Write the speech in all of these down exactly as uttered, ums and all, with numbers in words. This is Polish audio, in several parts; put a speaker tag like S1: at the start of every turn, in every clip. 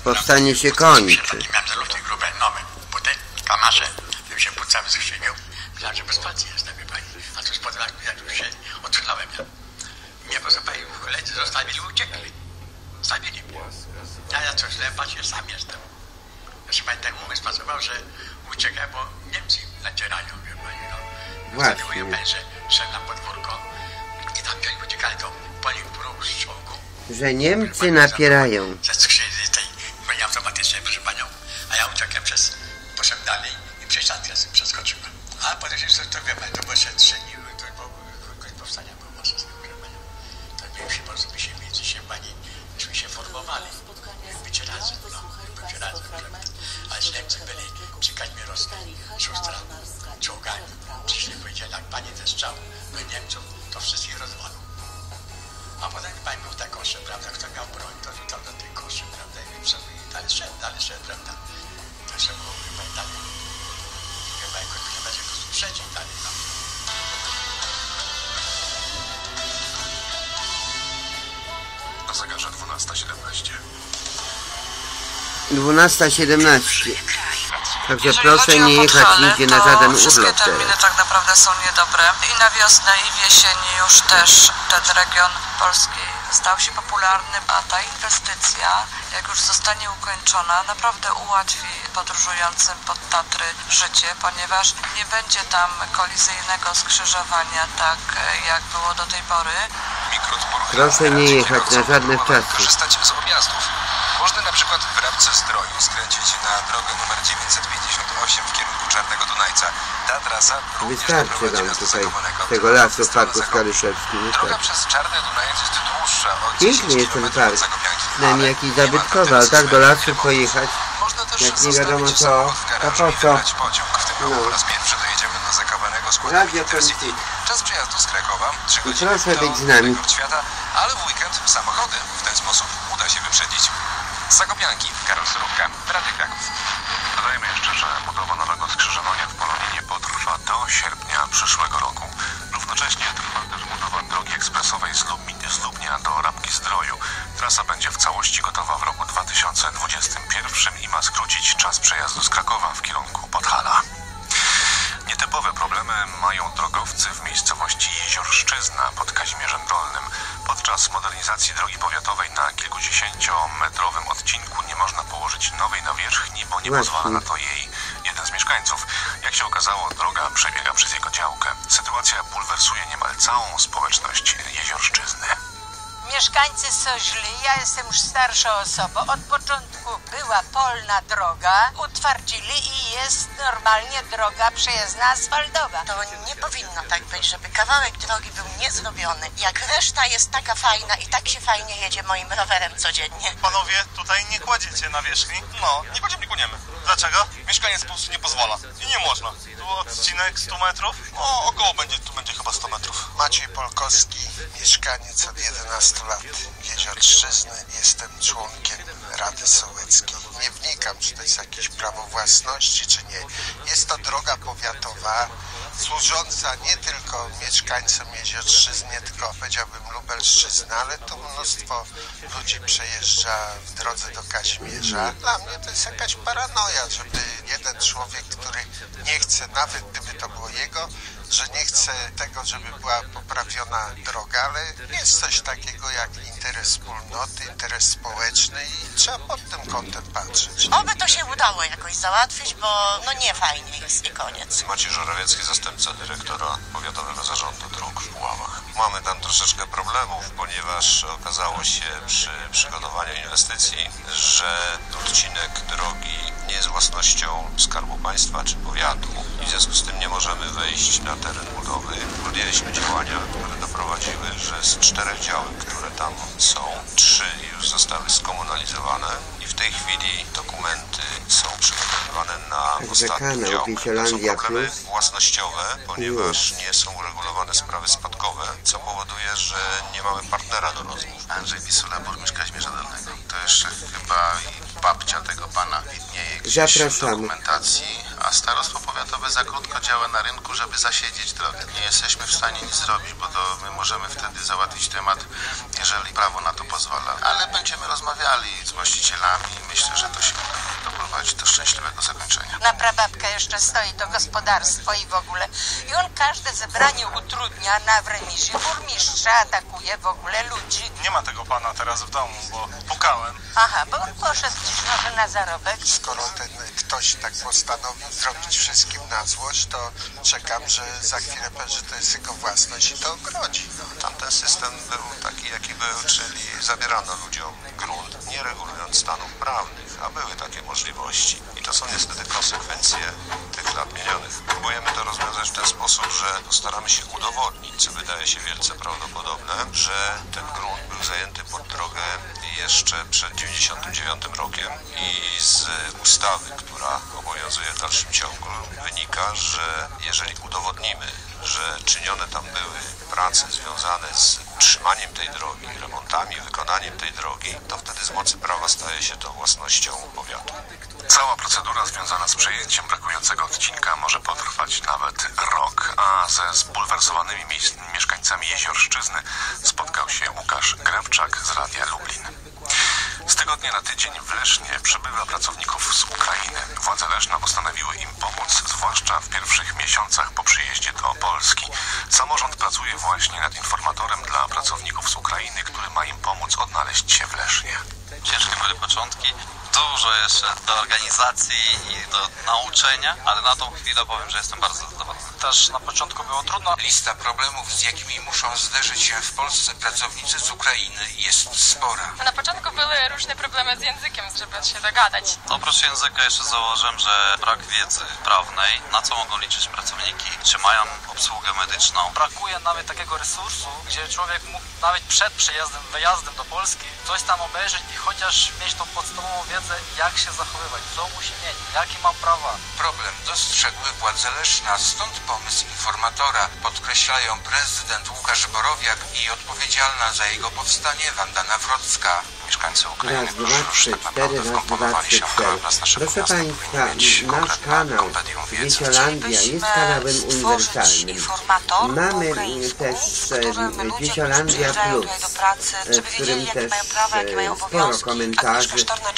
S1: powstanie się kończy.
S2: się pod cały zachwycił. Myślałem, że bez pracy jestem, wie pani. A tu spod lat, jak już się odchylałem, ja. Mnie poza pani koledzy zostawili i uciekli. Zostawili mnie. Ja, ja coś źle patrzę, sam jestem. Jeszcze pani ten umysł pracował, że uciekaj, bo Niemcy nacierają, wie pani, no. Zostawiły pani, że szedł na podwórko i tam wzięli, uciekali do pani próg z czołgu.
S1: Że Niemcy napierają.
S2: Ze skrzydły tej broni automatycznej, proszę panią, a ja uciekłem przez, poszedłem dalej i przez ściankę przeskoczyłem. A potem się to wie pani, to było się trzeniły, to było powstania było może, proszę panią. To większy po prostu by się między się pani, myśmy się formowali. Bycie razem, no, bycie razem, prawda. Ale z Niemcy byli przy Kaźmierowskiej, siostra, czołgani. Przyszli powiedzieli, jak pani ten strzał do Niemców, to wszystkich rozwalą. A potem pani był tak kosze, prawda, kto miał broń, to rzucał do tej koszy, prawda, i dalej szedł, dalej szedł, prawda. To się było, wie pani, dalej. Wie pani, ktoś nie będzie go sprzedzić dalej, no.
S3: Na zegarze dwunasta siedemnaście.
S1: dwunasta siedemnaście. Także
S4: Jeżeli
S1: proszę nie jechać nigdzie na żaden urlop.
S4: Wszystkie terminy tak naprawdę są niedobre. I na wiosnę, i jesień już też ten region Polski stał się popularny, a ta inwestycja, jak już zostanie ukończona, naprawdę ułatwi podróżującym pod Tatry życie, ponieważ nie będzie tam kolizyjnego skrzyżowania, tak jak było do tej pory.
S1: Proszę nie jechać na żadne czasy.
S3: Korzystać z objazdów. Można na przykład w Rabce Zdroju skręcić na drogę numer dziewięćset pięćdziesiąt osiem w kierunku Czarnego Dunajca. Ta trasa również
S1: wystarczy nam tutaj tego lasu w Parku Skaryszewskim.
S3: Droga przez Czarny Dunajec jest dłuższa o
S1: piękny jest ten park. Przynajmniej jakiś zabytkowy, ale tak do lasu pojechać, jak nie wiadomo co, to po co?
S3: No. Po raz pierwszy dojedziemy do zakawanego składu Intercity. Czas przejazdu z Krakowa trzy godziny
S1: proszę być z nami.
S3: Świata, ale w weekend samochody w ten sposób uda się wyprzedzić. Zakopianki, Karol Surówka, Radio Kraków.
S5: Dodajmy jeszcze, że budowa nowego skrzyżowania w Poloninie potrwa do sierpnia przyszłego roku. Równocześnie trwa też budowa drogi ekspresowej z Lubin, z Lubnia do Rabki Zdroju. Trasa będzie w całości gotowa w roku dwa tysiące dwudziestym pierwszym i ma skrócić czas przejazdu z Krakowa w kierunku Podhala. Nietypowe problemy mają drogowcy w miejscowości Jeziorszczyzna pod Kazimierzem Dolnym. Podczas modernizacji drogi powiatowej na kilkudziesięciometrowym odcinku nie można położyć nowej nawierzchni, bo nie pozwala na to jej jeden z mieszkańców. Jak się okazało, droga przebiega przez jego działkę. Sytuacja bulwersuje niemal całą społeczność Jeziorszczyzny.
S6: Mieszkańcy są źli, ja jestem już starszą osobą. Od początku była polna droga, utwardzili i jest normalnie droga przejezdna asfaltowa.
S7: To nie powinno tak być, żeby kawałek drogi był niezrobiony, jak reszta jest taka fajna i tak się fajnie jedzie moim rowerem codziennie.
S8: Panowie, tutaj nie kładziecie nawierzchni? No, nie kładziemy, nie kłaniemy. Dlaczego? Mieszkaniec po prostu nie pozwala. I nie można. Tu odcinek sto metrów? O, około będzie, tu będzie chyba sto metrów.
S9: Maciej Polkowski, mieszkaniec od jedenastu lat Jeziorszczyzny. Jestem członkiem Rady Sołeckiej. Nie wnikam, czy to jest jakieś prawo własności, czy nie. Jest to droga powiatowa, służąca nie tylko mieszkańcom Jeziorszczyzny, tylko powiedziałbym Lubelszczyzny, ale tu mnóstwo ludzi przejeżdża w drodze do Kazimierza. Dla mnie to jest jakaś paranoja, żeby jeden człowiek, który nie chce, nawet gdyby to było jego, że nie chce tego, żeby była poprawiona droga, ale jest coś takiego jak interes wspólnoty, interes społeczny i trzeba pod tym kątem patrzeć.
S7: Oby to się udało jakoś załatwić, bo no nie fajnie jest i koniec.
S3: Maciej Żurawiecki, zastępca dyrektora Powiatowego Zarządu Dróg w Puławach. Mamy tam troszeczkę problemów, ponieważ okazało się przy przygotowaniu inwestycji, że odcinek drogi nie jest własnością Skarbu Państwa czy powiatu i w związku z tym nie możemy wejść na teren budowy. Podjęliśmy działania, które doprowadziły, że z czterech działek, które tam są, trzy już zostały skomunalizowane i w tej chwili dokumenty są przygotowywane na ostatnią działkę. To są problemy własnościowe, ponieważ nie są uregulowane sprawy spadkowe, co powoduje, że nie mamy partnera do rozmów.
S10: Andrzej Pisula, burmistrz Kazimierza Dolnego. To jeszcze chyba babcia tego pana widnieje gdzieś w dokumentacji, a starostwo powiatowe za krótko działa na rynku, żeby zasiedzieć drogę. Nie jesteśmy w stanie nic zrobić, bo to my możemy wtedy załatwić temat, jeżeli prawo na to pozwala. Ale będziemy rozmawiali z właścicielami i myślę, że to się doprowadzi do szczęśliwego zakończenia.
S6: Na prababkę jeszcze stoi to gospodarstwo i w ogóle. I on każde zebranie utrudnia na w remizie. Burmistrza atakuje w ogóle ludzi.
S8: Nie ma tego pana teraz w domu, bo pukałem.
S6: Aha, bo on poszedł dziś może na zarobek.
S9: Skoro ten ktoś tak postanowił zrobić wszystkim na złość, to czekam, że za chwilę powie, że to jest jego własność i to ogrodzi.
S3: Tamten system był taki, jaki był, czyli zabierano ludziom grunt, nie regulując stanów prawnych, a były takie możliwości. I to są niestety konsekwencje tych lat minionych. Próbujemy to rozwiązać w ten sposób, że staramy się udowodnić, co wydaje się wielce prawdopodobne, że ten grunt był zajęty pod drogę jeszcze przed dziewięćdziesiątym dziewiątym rokiem i z ustawy, która obowiązuje w dalszym ciągu, wynika, że jeżeli udowodnimy, że czynione tam były prace związane z utrzymaniem tej drogi, remontami, wykonaniem tej drogi, to wtedy z mocy prawa staje się to własnością powiatu.
S5: Cała procedura związana z przejęciem brakującego odcinka może potrwać nawet rok, a ze zbulwersowanymi mieszkańcami Jeziorszczyzny spotkał się Łukasz Grewczak z Radia Lublin. Z tygodnia na tydzień w Lesznie przybywa pracowników z Ukrainy. Władze Leszna postanowiły im pomóc, zwłaszcza w pierwszych miesiącach po przyjeździe do Polski. Samorząd pracuje właśnie nad informatorem dla pracowników z Ukrainy, który ma im pomóc odnaleźć się w Lesznie.
S11: Ciężkie były początki, dużo jeszcze do organizacji i do nauczenia, ale na tą chwilę powiem, że jestem bardzo zadowolony.
S12: Też na początku było trudno. Lista problemów, z jakimi muszą zderzyć się w Polsce pracownicy z Ukrainy, jest spora.
S13: Na początku były różne problemy z językiem, żeby się dogadać.
S11: Oprócz języka jeszcze założyłem, że brak wiedzy prawnej, na co mogą liczyć pracowniki, czy mają obsługę medyczną.
S12: Brakuje nawet takiego resursu, gdzie człowiek mógł nawet przed przyjazdem, wyjazdem do Polski coś tam obejrzeć i chociaż mieć tą podstawową wiedzę, jak się zachowywać, co musi mieć, jakie ma prawa. Problem dostrzegły władze Leszna, stąd pomysł informatora. Podkreślają prezydent Łukasz Borowiak i odpowiedzialna za jego powstanie Wanda Nawrocka.
S5: Mieszkańcy Ukrainy,
S1: raz, dwa, trzy, cztery, raz, dwa, trzy, cztery. Proszę Państwa, nasz kanał Dzieciolandia jest kanałem uniwersalnym. Mamy też Dzieciolandia Plus, w którym też sporo komentarzy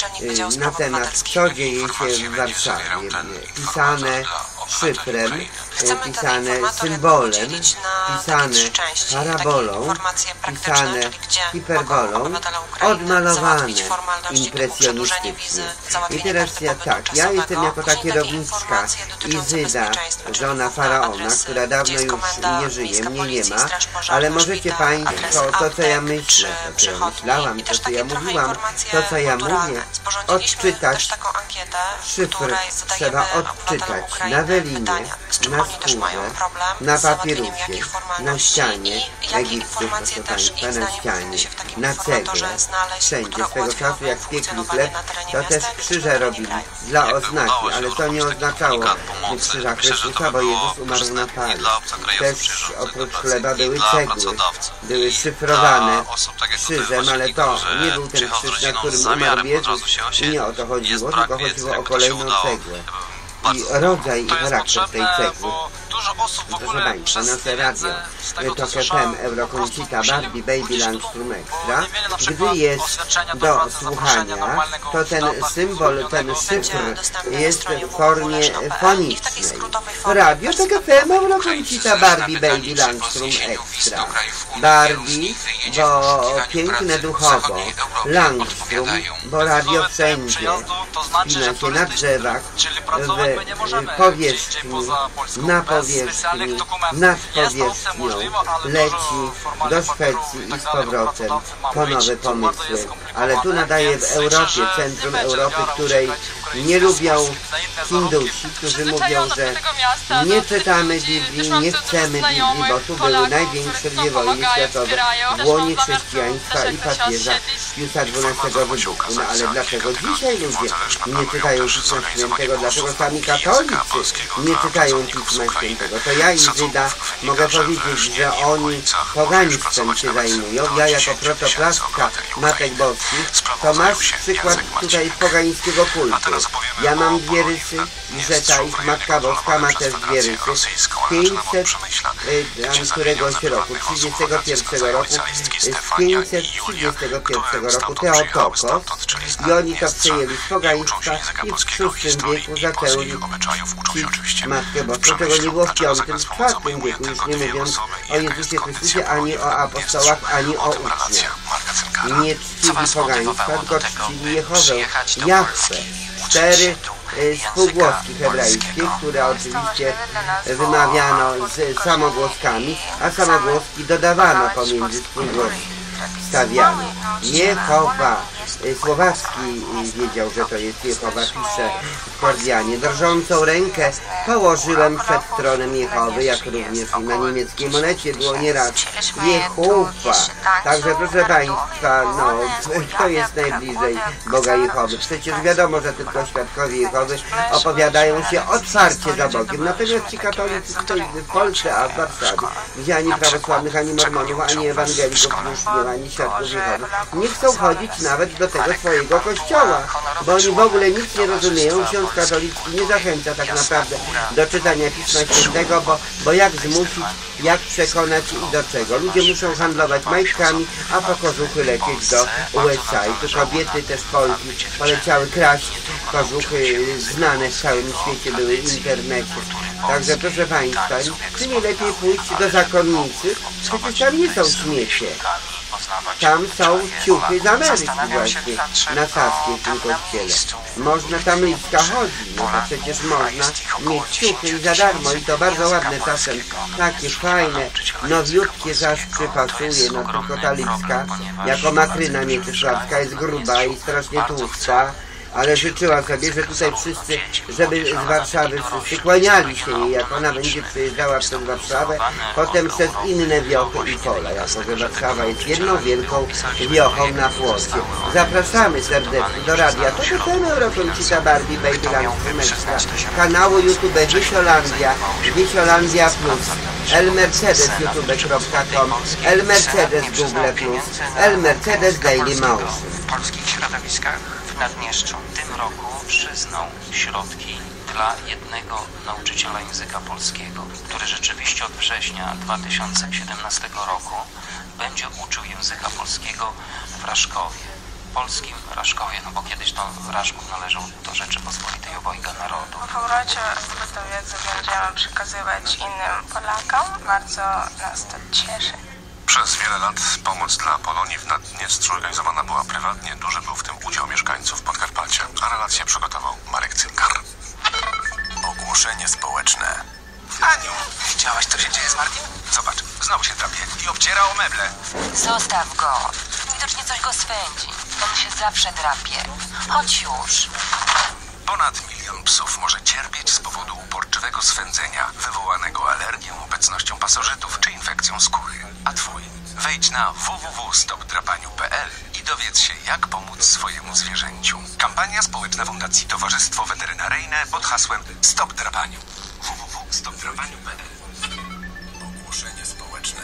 S1: na temat, co dzieje się w Warszawie. Pisane szyfrem, pisane symbolem, pisane parabolą, pisane hiperbolą, odmalowane impresjonistycznie. I teraz ja tak, ja jestem jako ta kierowniczka Izyda, żona Faraona, która dawno już nie żyje, mnie nie ma, ale możecie Państwo to, co ja myślę, to, co ja myślałam, to, co ja mówiłam, to, co ja mówię, odczytać. Szyfr trzeba odczytać na welinie, na skórze, na papierusie, na ścianie egipskie, proszę Państwa, na ścianie, na cegle, wszędzie. Swego czasu, jak piekli chleb, to też krzyże robili dla oznaki, ale to nie oznaczało krzyża Chrystusa, bo Jezus umarł na pali. Też oprócz chleba były cegły, były szyfrowane krzyżem, ale to nie był ten krzyż, na którym umarł Jezus i nie o to chodziło, tylko chodziło o kolejną cegłę. I rodzaj i charakter tej cegły. Proszę Państwa, nasze radio Tok F M, Eurokoncita, Barbie, Baby, Langstrom Extra. Gdy jest do słuchania, to ten symbol, ten szyfr jest w formie fonicznej. Radio Tok F M, Eurokoncita, Barbie, Baby, Langstrom Extra. Barbie, bo piękne duchowo. Langstrom, bo radio wszędzie. Spina się na drzewach, w powierzchni, na powierzchni, nad powierzchnią, leci do Szwecji i z powrotem po nowe pomysły. Ale tu nadaje w Europie, centrum Europy, której nie lubią Hindusi, którzy mówią, że nie czytamy Biblii, nie chcemy Biblii, bo tu były największe dwie wojny światowe w łonie chrześcijaństwa i papieża Piusa dwunastego wybuchu. No ale dlaczego dzisiaj ludzie nie czytają Pisma Świętego? Dlaczego sami katolicy nie czytają Pisma Świętego? To ja, Izyda, mogę powiedzieć, że oni pogaństwem się zajmują. Ja jako protoplastka Matek Boskich, to masz przykład tutaj pogańskiego kultu. Ja mam dwie rysy, Rzeta i Matka Boska ma też dwie rysy. pięćset y, któregoś roku, trzydziestego pierwszego roku, z pięćset trzydziestego pierwszego roku Teotokos, i oni to przejęli z pogaństwa i w szóstym wieku zaczęli czcić Matkę Boską, czego nie było w piątym, w czwartym wieku, już nie mówiąc o Jezusie Chrystusie, ani o apostołach, ani o uczniach. Nie czcili pogaństwa, tylko czcili Jehowę, Jahwe. Cztery y, spółgłoski hebrajskie, które oczywiście wymawiano z samogłoskami, a samogłoski dodawano pomiędzy spółgłoski. Stawiano. Jehowa. Słowacki wiedział, że to jest Jehowa, pisze w Kordianie. Drżącą rękę położyłem przed tronem Jehowy, jak również i na niemieckiej monecie było nieraz Jehowa. Także proszę Państwa, no, to jest najbliżej Boga Jehowy. Przecież wiadomo, że tylko świadkowie Jehowy opowiadają się otwarcie za Bogiem. Natomiast ci katolicy tutaj w Polsce, a w Warszawie, gdzie ani prawosławnych, ani mormonów, ani ewangelików już nie ma, ani świadków Jehowy, nie chcą chodzić nawet do tego swojego kościoła, bo oni w ogóle nic nie rozumieją. Ksiądz katolicki nie zachęca tak naprawdę do czytania Pisma Świętego, bo, bo jak zmusić, jak przekonać i do czego. Ludzie muszą handlować majtkami, a po kożuchy lecieć do U S A. I tu kobiety, też Polki, poleciały kraść kożuchy znane w całym świecie, były w internecie. Także proszę Państwa, czy nie lepiej pójść do zakonnicy? Przecież tam nie są śmiecie. Tam są ciuchy z Ameryki właśnie, na Saskiej w tym kościele. Można tam liska chodzi, no to przecież można mieć ciuchy i za darmo, i to bardzo ładne czasem, takie fajne, nowiutkie, zaś przypasuje, no tylko ta liska, jako Makryna Mieczysławska, jest gruba i strasznie tłusta. Ale życzyła sobie, że tutaj wszyscy, żeby z Warszawy wszyscy kłaniali się jej, jak ona będzie przyjeżdżała przez Warszawę, potem przez inne wiochy i pola, jako że Warszawa jest jedną wielką wiochą na płocie. Zapraszamy serdecznie do radia. To chcemy Eurokoncita Barbie Babyland Krymeczka, kanału YouTube Wisiolandia, Wisiolandia Plus, El Mercedes YouTube kropka com, El Mercedes Google Plus, El Mercedes Daily Motion.
S14: W polskich środowiskach w Naddniestrzu w tym roku przyznał środki dla jednego nauczyciela języka polskiego, który rzeczywiście od września dwa tysiące siedemnastego roku będzie uczył języka polskiego w Raszkowie. Polskim Raszkowie, no bo kiedyś to Raszków należał do Rzeczypospolitej Obojga Narodu.
S13: W powrocie tę wiedzę będziemy przekazywać innym Polakom. Bardzo nas to cieszy.
S5: Przez wiele lat pomoc dla Polonii w Naddniestrzu organizowana była prywatnie. Duży był w tym udział mieszkańców Podkarpacia. A relację przygotował Marek Cynkar.
S15: Ogłoszenie społeczne. Aniu, widziałaś, co się dzieje z Martin? Zobacz, znowu się drapie i obciera o meble.
S16: Zostaw go. Widocznie coś go swędzi. On się zawsze drapie. Chodź już.
S15: Ponad milion psów może cierpieć z powodu uporczywego swędzenia wywołanego alergią, obecnością pasożytów czy infekcją skóry. A twój? Wejdź na w w w kropka stop drapaniu kropka p l i dowiedz się, jak pomóc swojemu zwierzęciu. Kampania społeczna Fundacji Towarzystwo Weterynaryjne pod hasłem Stop Drapaniu. w w w kropka stop drapaniu kropka p l. Ogłoszenie społeczne.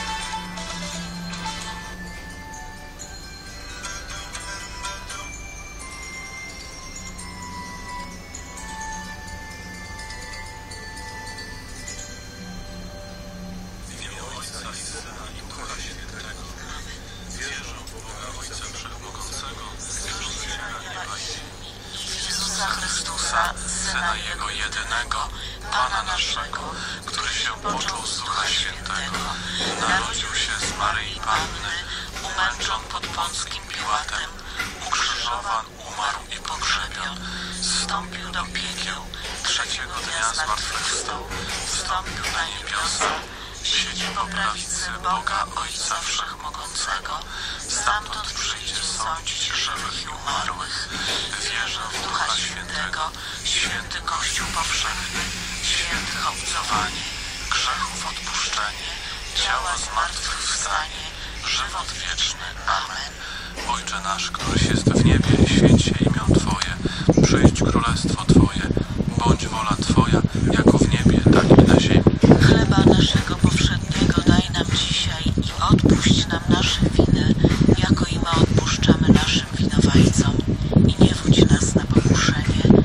S17: Chrystusa, Syna Jego jedynego, Pana naszego, który się począł z Ducha Świętego, narodził się z Maryi Panny, umęczon pod Pąckim Piłatem, ukrzyżowan, umarł i pogrzebion, zstąpił do piekieł, trzeciego dnia zmartwychwstał, wstąpił na niebiosa, siedzi po prawicy Boga Ojca Wszechmogącego, stamtąd przyjdzie sądzić żywych i umarłych. Wierzę w Ducha Świętego, święty Kościół powszechny, świętych obcowanie, grzechów odpuszczenie, ciała zmartwychwstanie, żywot wieczny. Amen. Ojcze nasz, któryś jest w niebie, święć się imię Twoje, przyjdź królestwo Twoje, bądź wola Twoja, jako w niebie, tak i na ziemi.
S18: Chleba naszego powszedniego daj nam dzisiaj i odpuść nam nasze winy, jako i my odpuszczamy naszym winowajcom. I nie wódź nas na pokuszenie,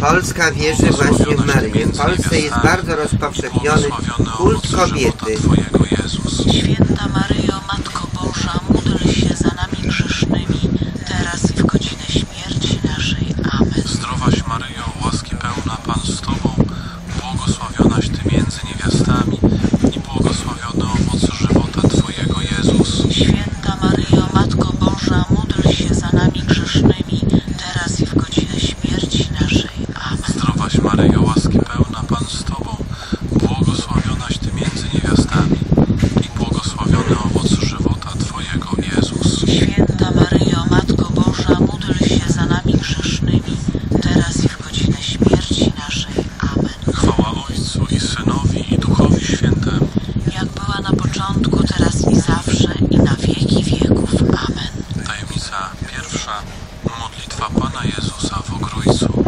S1: Polska wierzy właśnie w Maryję. W Polsce jest bardzo rozpowszechniony kult kobiety.
S18: Święta Maryjo, Matko Boża, módl się za nami grzesznymi, teraz i w godzinę śmierci naszej. Amen.
S17: Zdrowaś Maryjo, łaski pełna, Pan z Tobą, błogosławionaś Ty między niewiastami i błogosławiony owoc żywota Twojego, Jezus.
S18: Święta Maryjo, Matko Boża, módl się za nami grzesznymi, teraz i w godzinę śmierci naszej. Amen.
S17: Zdrowaś Maryjo, łaski pełna, Pan z Tobą, błogosławionaś Ty między niewiastami i błogosławiony owoc żywota Twojego, Jezus.
S18: Święta Maryjo, Matko Boża, módl się za nami grzesznymi, teraz i w godzinę śmierci naszej. Amen.
S17: Chwała Ojcu i Synowi i Duchowi Świętemu,
S18: jak była na początku, teraz i zawsze, i na wieki wieków. Amen.
S17: Tajemnica pierwsza. Modlitwa Pana Jezusa w Ogrójcu.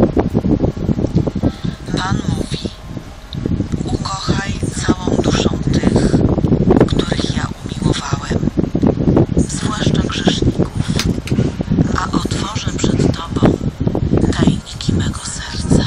S18: Pan mówi: ukochaj całą duszą tych, których ja umiłowałem, zwłaszcza grzeszników, a otworzę przed Tobą tajniki mego serca.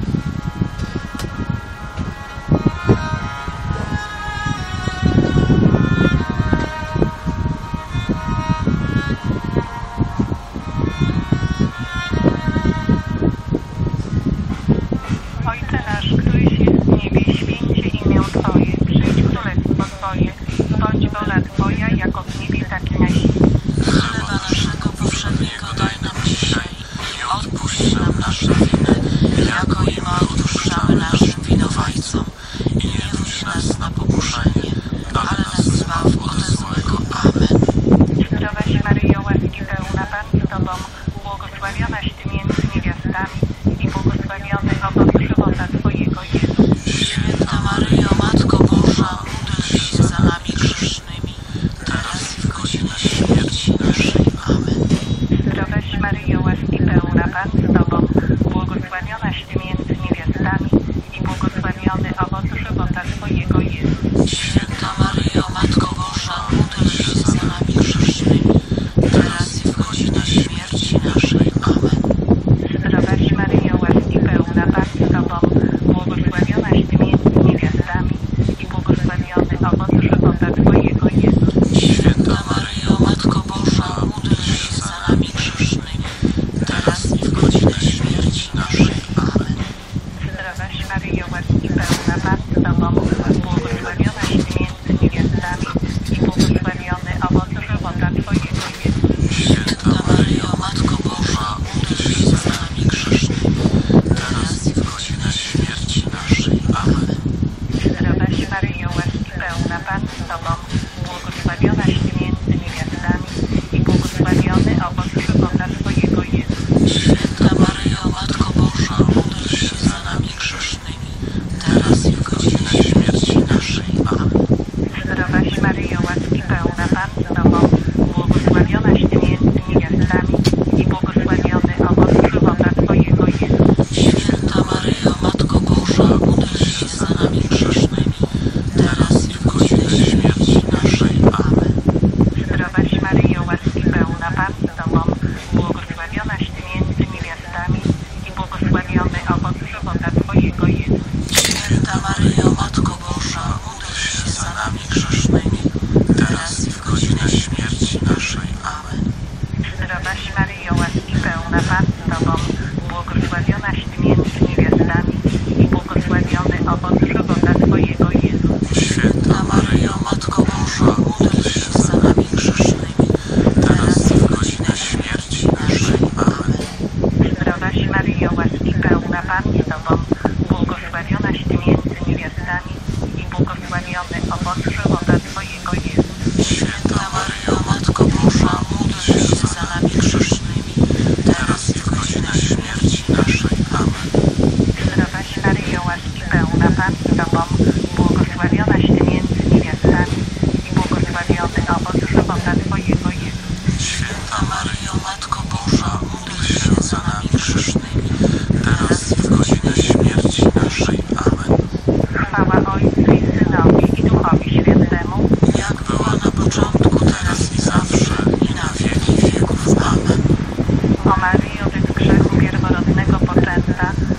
S13: Ojcze nasz, któryś jest w niebie, święcie imię Twoje, przyjdź królestwo Twoje, bądź wola Twoja, jako w niebie, tak i na ziemi.
S18: Chleba naszego powszedniego daj nam dzisiaj i odpuść nam nasze winy, jako i my odpuszczamy naszym winowajcom. I nie wódź nas na pokuszenie, ale nas zbaw ode złego. Amen.
S13: Zdrowaś Maryjo, łaski pełna, Pan z Tobą, błogosławionaś Ty między niewiastami i błogosławiony owoc żywota Twojego, Jezus.
S18: Święta Maryjo, Matko Boża, módl się za nami grzesznymi, teraz i w godzinę śmierci naszej. Amen.
S13: Zdrowaś Maryjo, łaski pełna, Pan z Tobą, błogosławionaś Ty między niewiastami i błogosławiony owoc żywota Twojego, Jezus.
S18: Święta Maryjo, Matko Boża, módl się za nami grzesznymi, teraz i w godzinę śmierci naszej. Amen.
S13: Zdrowaś Maryjo, łaski pełna, Pan z Tobą, błogosławionaś Ty między niewiastami i błogosławiony owoc żywota Twojego, Jezus.
S18: Święta Maryjo, Matko Boża, módl się za nami grzesznymi, teraz i w godzinę śmierci naszej. Amen.
S13: Zdrowaś Maryjo, łaski pełna, Pan z Tobą, błogosławionaś Ty między niewiastami i błogosławiony owoc żywota Twojego, Jezus.
S18: Święta Maryjo, Matko Boża, módl się za nami grzesznymi, teraz i w godzinę śmierci naszej. Amen.
S13: Zdrowaś Maryjo, łaski pełna, Pan z Tobą, błogosławionaś Ty między niewiastami i błogosławiony owoc żywota Twojego, Jezus.
S18: Święta Maryjo, Matko Boża, módl się za nami grzesznymi, teraz i w godzinę śmierci naszej. Amen.
S13: Zdrowaś Maryjo, łaski pełna, Pan z Tobą, błogosławionaś Ty między niewiastami i błogosławiony owoc żywota Twojego, Jezus.
S18: Święta Maryjo, Matko Boża, módl się za nami grzesznymi, teraz i w godzinę śmierci naszej. Amen.
S13: Zdrowaś Maryjo, łaski pełna, Pan z Tobą, błogosławionaś Ty między niewiastami i błogosławiony owoc żywota Twojego, Jezus.
S18: Święta Maryjo, Matko Boża, módl się za nami grzesznymi, teraz i w godzinę śmierci naszej. Amen.
S13: Zdrowaś Maryjo, łaski pełna, Pan z Tobą, błogosławionaś Ty między niewiastami i błogosławiony owoc żywota Twojego, Jezus.
S18: Święta Maryjo, Matko Boża, módl się za nami grzesznymi, teraz i w godzinę śmierci naszej. Amen.
S13: Zdrowaś Maryjo, łaski pełna, Pan z Tobą, błogosławionaś Ty między niewiastami i błogosławiony owoc żywota Twojego, Jezus.
S18: Święta Maryjo, Matko Boża, módl się za nami grzesznymi, teraz i w godzinę śmierci naszej. Amen.
S13: Zdrowaś Maryjo, łaski pełna, Pan z Tobą, błogosławionaś Ty między niewiastami i błogosławiony owoc żywota Twojego, Jezus.
S18: Święta Maryjo, Matko Boża, módl się za nami grzesznymi, teraz i w godzinę śmierci naszej. Amen.
S13: Chwała Ojcu i Synowi i Duchowi Świętemu,
S18: jak była na początku, teraz i zawsze, i na wieki wieków. Amen.
S13: O Maryjo, bez grzechu pierworodnego poczęta,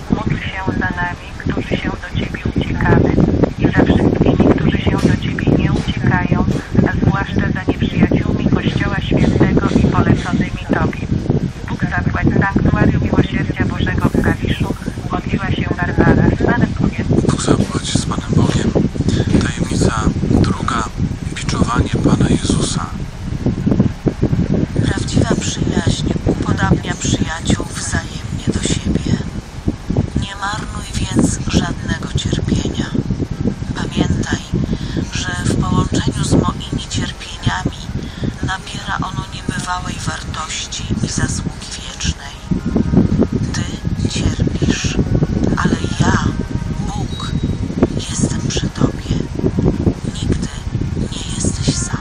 S18: i zasługi wiecznej. Ty cierpisz, ale ja, Bóg, jestem przy Tobie. Nigdy nie jesteś sam.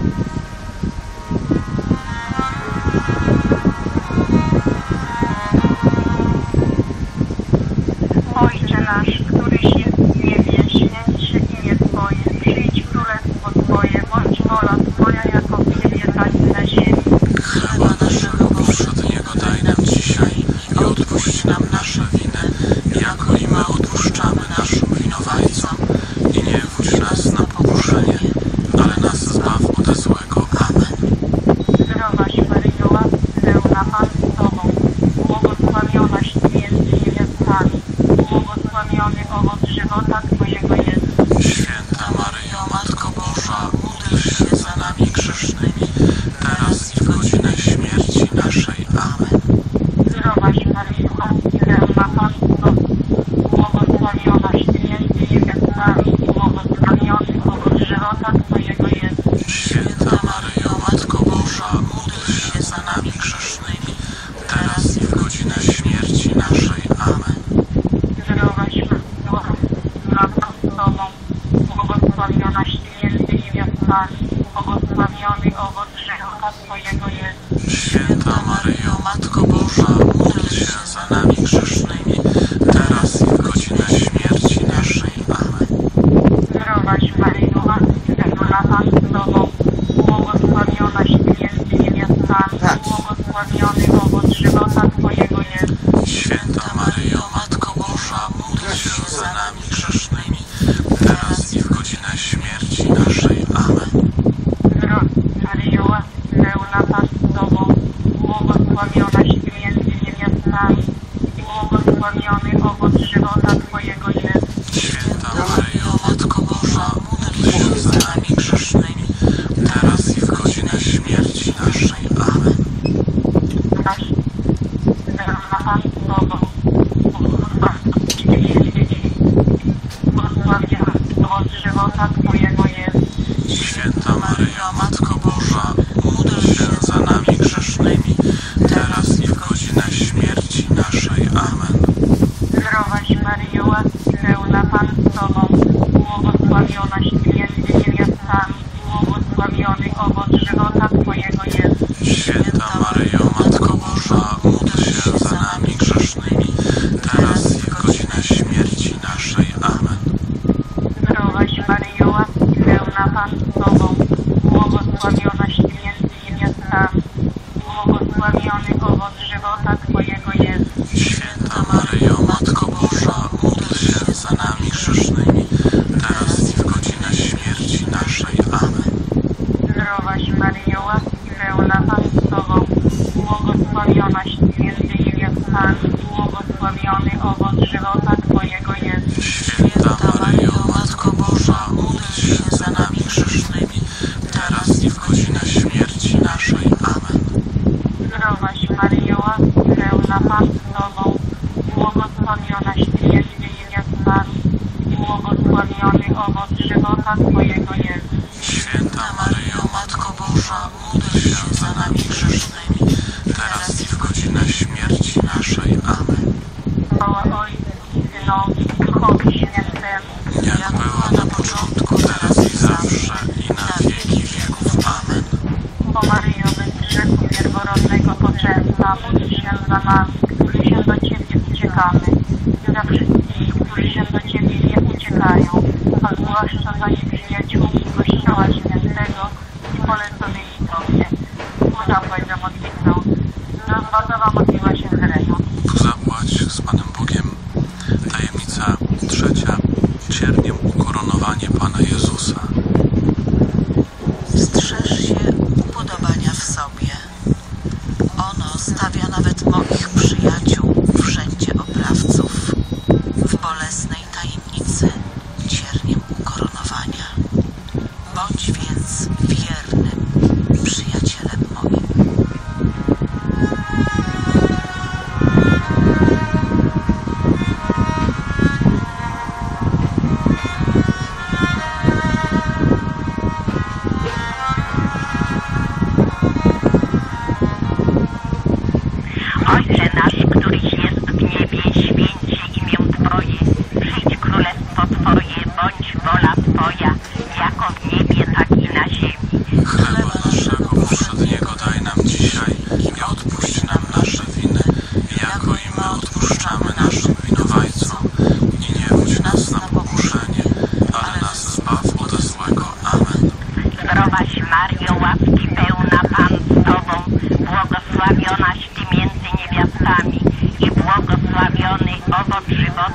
S13: Ojcze nasz, któryś jest w niebie, święć się imię Twoje, przyjdź królestwo Twoje, bądź wola Twoja jako w niebie, tak i na ziemi.
S17: Chleba naszego powszedniego daj nam dzisiaj i odpuść nam nasze winy, jako i my odpuszczamy naszym winowajcom. I nie wódź nas na pokuszenie, ale nas zbaw ode złego. Amen.
S13: Zdrowaś Maryjo, łaski pełna, Pan z Tobą, błogosławionaś Ty między niewiastami, błogosławiony owoc żywota Twojego Jezus.
S17: Święta Maryjo, Matko Boża, módl się za nami grzesznymi, teraz i w godzinę śmierci naszej. Amen.
S13: Zdrowaś Maryjo, łaski pełna, Pan z Tobą, błogosławionaś Ty między niewiastami, błogosławiony owoc żywota Twojego Jezus.
S17: Święta Maryjo, Matko Boża, módl się za nami grzesznymi, teraz i w godzinę śmierci naszej. Amen.
S13: Zdrowaś Maryjo, łaski Pan z Tobą, błogosławionaś Ty między niewiastami, błogosławiony owoc żywota Twojego Jezus.
S17: Święta Maryjo, Matko Boża, módl się za nami grzesznymi, teraz i w godzinę śmierci naszej. Amen.
S13: Zdrowaś Maryjo, łaski pełna, Pan z Tobą, błogosławionaś Ty między niewiastami, błogosławiony owoc żywota Twojego Jezus.
S17: Święta Maryjo, Matko Boża, módl się za nami grzesznymi, teraz i w godzinę śmierci naszej. Amen.
S13: Zdrowaś Maryjo, łaski pełna, Pan z Tobą, błogosławionaś Ty między niewiastami, błogosławiony owoc żywota Twojego Jezus.
S17: Święta Maryjo, Matko Boża, módl się za nami grzesznymi, teraz i w godzinę śmierci naszej. Amen.
S13: Zdrowaś pełna, Pan z Tobą, błogosławionaś Ty między błogosławiony owoc żywota Twojego Jezus.
S17: Święta Maryjo, Matko Boża, módl się za nami grzesznymi, teraz i w godzinę śmierci naszej. Amen.
S13: Zdrowaś Maryjo, łaski pełna, Pan z Tobą, błogosławionaś Ty między niewiastami, błogosławiony owoc żywota Twojego Jezus.
S17: Święta Maryjo, Matko Boża, módl się za nami grzesznymi, teraz i w godzinę śmierci naszej. Amen.
S13: Zdrowaś Maryjo, łaski pełna, Pan z Tobą, błogosławionaś Ty między niewiastami, błogosławiony owoc żywota Twojego Jezus.
S17: Święta Maryjo, Matko Boża, módl się za nami grzesznymi, teraz i w godzinę śmierci naszej. Amen.
S13: Zdrowaś Maryjo, łaski pełna, Pan z Tobą, błogosławionaś Ty między niewiastami, błogosławiony owoc żywota Twojego Jezus.
S17: Święta Maryjo, Matko Boża, módl się za nami grzesznymi, teraz i w godzinę śmierci naszej. Amen.
S13: Zdrowaś Maryjo, łaski pełna, Pan z Tobą, błogosławionaś Ty między niewiastami, błogosławiony owoc żywota Twojego Jezus.
S17: Święta Maryjo, Matko Boża, módl się za nami grzesznymi, teraz i w godzinę śmierci naszej. Amen.
S13: Chwała Ojcu i Synowi i Duchowi Świętemu,
S17: jak była na początku, teraz i zawsze, i na wieki wieków. Amen.
S13: O Maryjo, bez grzechu pierworodnego poczęta, módl się za nami, którzy się do Ciebie uciekamy, i za wszystkich, którzy się do Ciebie nie uciekają, a zwłaszcza za nieprzyjaciółmi Kościoła Świętego i poleconymi Tobie. Zapłać za modlitwę. Rozwadowa modliła się Helena.
S17: Zapłać z Panem Bogiem. Tajemnica trzecia. Cierniem ukoronowanie Pana Jezusa.
S18: Strzeż się upodobania w sobie. Ono stawia nawet moich przyjaciół wszędzie oprawców. W bolesnej tajemnicy cierniem ukoronowania. Bądź więc wiernym przyjacielem moim.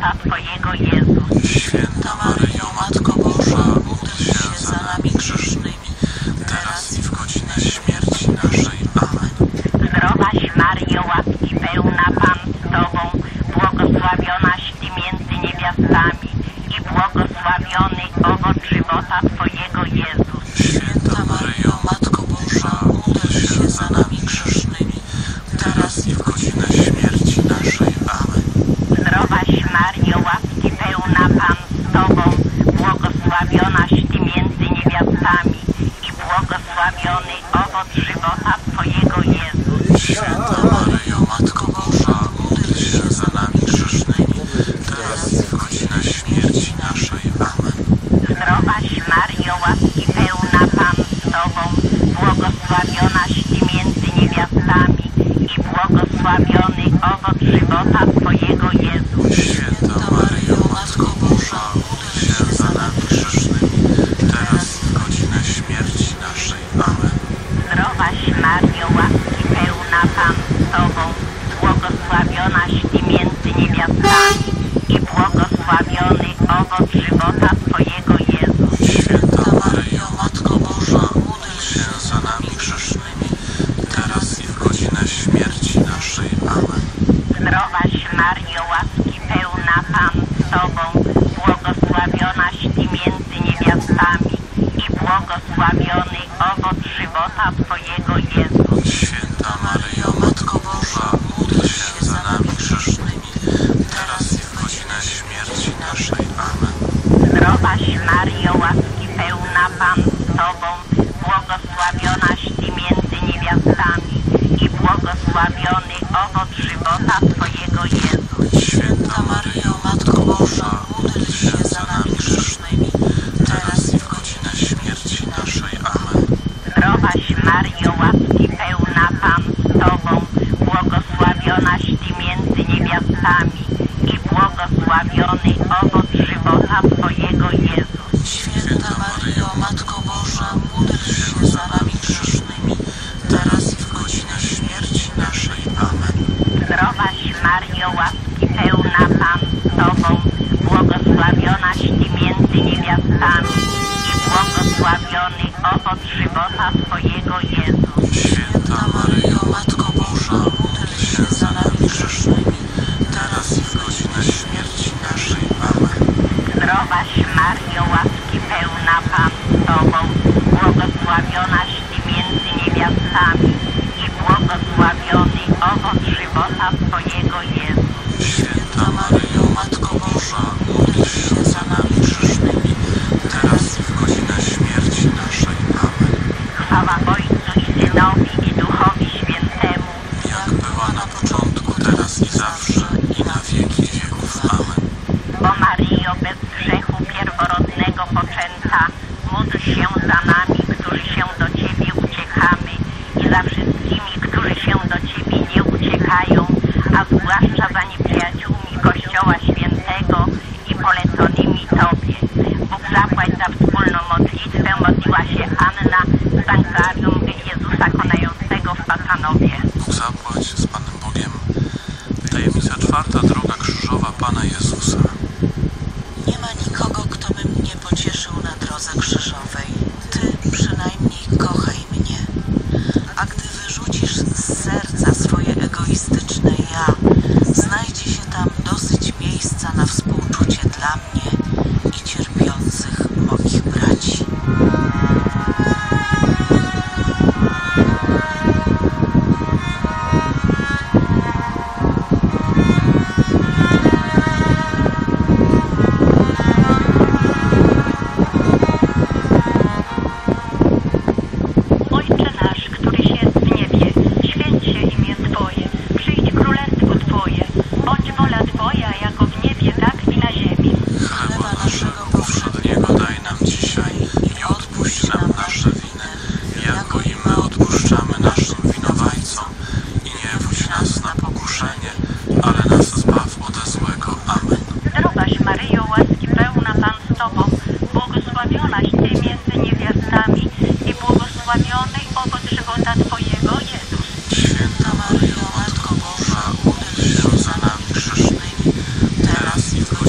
S13: żywota Twojego, Jezus.
S17: Święta Maryjo, Matko Boża, módl się za nami grzesznymi, teraz i w godzinę śmierci naszej. Amen.
S13: Zdrowaś Maryjo, łaski pełna, Pan z Tobą, błogosławionaś Ty między niewiastami i błogosławiony owoc żywota Twojego, Jezus.
S17: Święta Maryjo, Matko Boża, módl się za nami grzesznymi, teraz i w godzinę śmierci naszej. Amen.
S13: Zdrowaś Maryjo, łaski pełna, Pan z Tobą, błogosławionaś Ty między niewiastami i błogosławiony owoc żywota Twojego, Jezus.
S17: Święta Maryjo, Matko Boża, módl się za nami grzesznymi, teraz i w godzinę śmierci naszej. Amen.
S13: Zdrowaś Maryjo, łaski pełna, Pan z Tobą, błogosławionaś Ty między niewiastami i błogosławiony owoc żywota Twojego, Jezus.
S17: Święta Maryjo, Matko Boża, módl się za nami grzesznymi, teraz i w godzinę śmierci naszej. Amen.
S13: Zdrowaś Maryjo, łaski pełna, Pan z Tobą, błogosławionaś Ty między niewiastami i błogosławiony owoc żywota Twojego, Jezus.
S17: Święta Maryjo, Matko Boża, módl się za nami grzesznymi, teraz i w godzinę śmierci naszej. Amen.
S13: Zdrowaś Maryjo, łaski pełna, Pan z Tobą, błogosławionaś Ty między niewiastami i błogosławiony owoc żywota Twojego, Jezus.
S17: Święta Maryjo, Matko Boża, módl się za nami grzesznymi, teraz i w godzinę śmierci naszej. Amen.
S13: Zdrowaś Maryjo, łaski pełna, Pan z Tobą, błogosławionaś Ty między niewiastami i błogosławiony owoc żywota Twojego, Jezus.
S17: Święta Maryjo, Matko Boża, módl się za nami grzesznymi, teraz i w godzinę śmierci naszej. Amen.
S13: Zdrowaś Maryjo, łaski pełna, Pan z Tobą, błogosławionaś Ty między niewiastami i błogosławiony owoc żywota Twojego, Jezus.
S17: Święta Maryjo, Matko Boża, módl się za nami grzesznymi, teraz i w godzinę śmierci naszej. Amen.
S13: Zdrowaś Maryjo, łaski pełna, Pan z Tobą, błogosławionaś Ty między niewiastami i błogosławiony owoc żywota Twojego, Jezus.
S17: Święta Maryjo, Matko Boża, módl się za nami grzesznymi, teraz i w godzinę śmierci naszej. Amen.
S13: Zdrowaś Maryjo, łaski pełna, Pan z Tobą, błogosławionaś Ty między niewiastami i błogosławiony owoc żywota Twojego, Jezus.
S17: Święta Maryjo, Matko Boża, módl się za nami grzesznymi, teraz i w godzinę śmierci naszej. Amen.
S13: Chwała Ojcu i Synowi i Duchowi Świętemu,
S17: jak była na początku, teraz i zawsze, i na wieki wieków. Amen.
S13: Bo Maryjo, bez grzechu pierworodnego poczęta, módl się za nami, którzy się do Ciebie uciekamy, i za wszystkimi, którzy się do Ciebie nie uciekają, a zwłaszcza za nieprzyjaciółmi Kościoła Świętego i poleconymi Tobie. Bóg zapłać za wspólną modlitwę, modliła się Anna z sanktuarium Jezusa konającego w Pasanowie.
S17: Bóg zapłać z Panem Bogiem. Tajemnica czwarta, droga krzyżowa Pana Jezusa.
S18: Nie ma nikogo, kto by mnie pocieszył na drodze krzyżowej. Ty przynajmniej kochaj mnie. A gdy wyrzucisz z serca swoje egoistyczne ja, znajdzie się tam dosyć miejsca na współczucie dla mnie i cierpiących moich braci.
S13: Ojcze nasz, któryś jest w niebie, święć się imię Twoje, przyjdź królestwo Twoje, bądź wola Twoja jako w niebie, tak i na ziemi.
S17: Chleba naszego powszedniego daj nam dzisiaj i odpuść nam nasze winy, jako i my odpuszczamy naszym winowajcom. I nie wódź nas na pokuszenie, ale nas zbaw ode złego. Amen.
S13: Zdrowaś Maryjo, łaski pełna, Pan z Tobą, błogosławionaś Ty między niewiastami i błogosławiony owoc żywota Twojego, Jezus.
S17: Święta Maryjo, Matko Boża, módl się za nami grzesznymi, teraz i w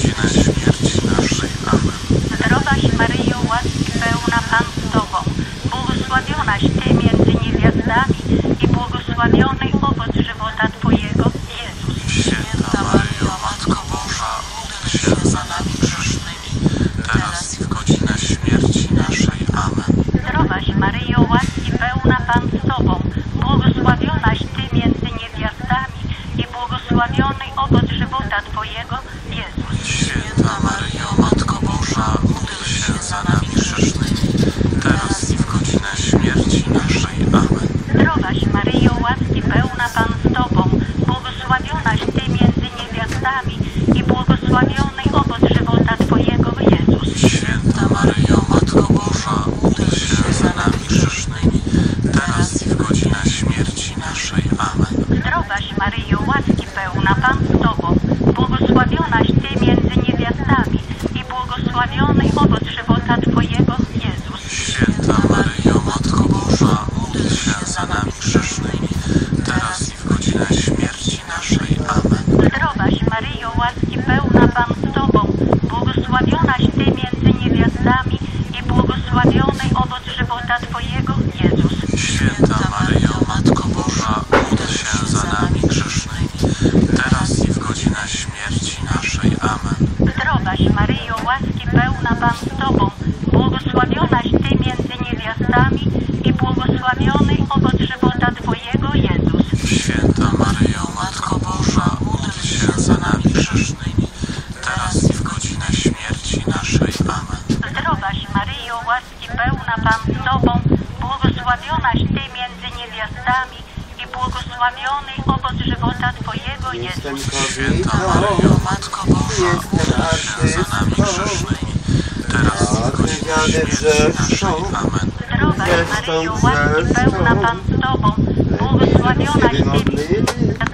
S13: błogosławiony owoc żywota Twojego, Jezus.
S17: Święta Maryjo, Matko Boża, módl się za nami grzesznymi, teraz i w godzinę śmierci naszej. Amen.
S13: Zdrowaś Maryjo, łaski pełna Pan z Tobą, błogosławionaś Ty między niewiastami i błogosławiony owoc żywota Twojego, Jezus.
S17: Święta Maryjo, Matko Boża, módl się za nami grzesznymi, teraz i w godzinę śmierci naszej. Amen.
S13: Zdrowaś Maryjo, łaski pełna Pan z Tobą, błogosławionaś Ty między niewiastami i błogosławiony owoc żywota Twojego, Jezus.
S17: Święta Maryjo, Matko Boża, módl się za nami grzesznymi, teraz i w godzinę śmierci naszej. Amen.
S13: Zdrowaś Maryjo, łaski pełna Pan z Tobą, błogosławionaś Ty między niewiastami i błogosławiony owoc żywota Twojego, Jezus.
S17: Święta Maryjo, Matko Boża, módl się za nami grzesznymi, teraz i w godzinę śmierci naszej. Amen.
S13: Zdrowaś Maryjo, łaski pełna Pan z Tobą, błogosławionaś Ty między niewiastami i błogosławiony owoc żywota Twojego, Jezus.
S17: Święta Maryjo, Matko Boża, módl się za nami grzesznymi, teraz i w godzinę śmierci naszej. Amen.
S13: Zdrowaś Maryjo, łaski pełna Pan z Tobą, błogosławionaś Ty między niewiastami i błogosławiony owoc żywota Twojego, Jezus.
S17: Święta Maryjo, Matko Boża, módl się za nami grzesznymi, teraz i w godzinę śmierci naszej. Amen.
S13: Zdrowaś Maryjo, łaski pełna Pan z Tobą, błogosławionaś Ty między niewiastami i błogosławiony owoc żywota Twojego, Jezus.
S17: Święta Maryjo, Matko Boża, módl się za nami grzesznymi, teraz i w godzinę śmierci naszej. Amen.
S13: Zdrowaś Maryjo, łaski pełna Pan z Tobą, błogosławionaś Ty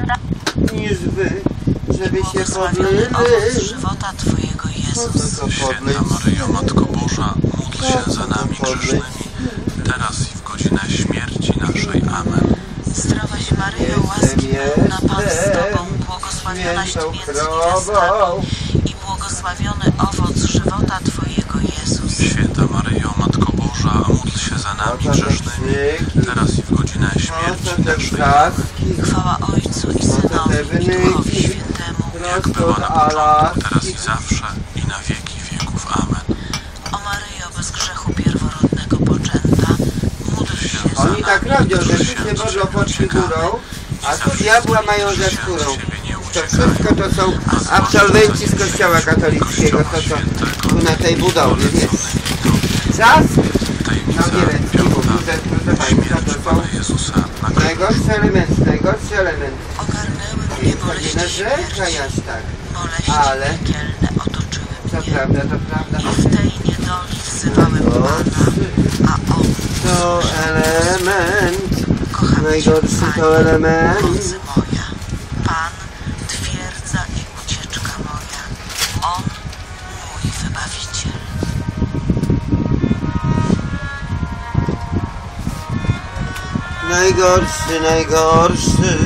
S1: niż Wy, żeby się podlili.
S18: Owoc żywota Twojego, Jezus.
S17: Święta Maryjo, Matko Boża, módl się za nami grzesznymi, teraz i w godzinę śmierci naszej. Amen.
S18: Zdrowaś Maryjo, łaski pełna Pan z Tobą, błogosławionaś Ty między niewiastami i błogosławiony owoc żywota Twojego, Jezus.
S17: Święta Maryjo, Matko Boża, módl się za nami grzesznymi, teraz i w godzinę śmierci naszej.
S18: Chwała Ojcu i Synowi i Duchowi Świętemu,
S17: jak była na początku, teraz i zawsze, i na wieki wieków. Amen.
S18: O Maryjo, bez grzechu pierworodnego poczęta, módl się za
S1: Oni tak robią, że tu się modlą pod figurą, a tu diabła mają za skórą. To wszystko to są absolwenci z kościoła katolickiego, to co tu na tej budowie, więc czas na Bielecki mówił, że proszę Państwa, to są najgorszy element, najgorszy element. Jest takie narzędzia aż tak, ale to prawda, to prawda.
S18: I w tej niedoli wzywałem Pana, a On
S1: to element, najgorszy to element.
S18: moja, Pan, twierdza i ucieczka moja, On, mój Wybawiciel.
S1: Najgorszy, najgorszy.